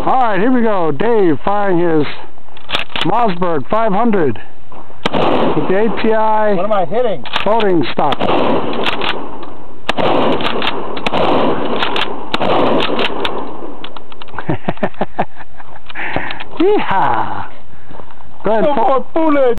Alright, here we go. Dave firing his Mossberg 500 with the API. What am I hitting? Floating stock. Yeehaw! Go ahead. No more bullets!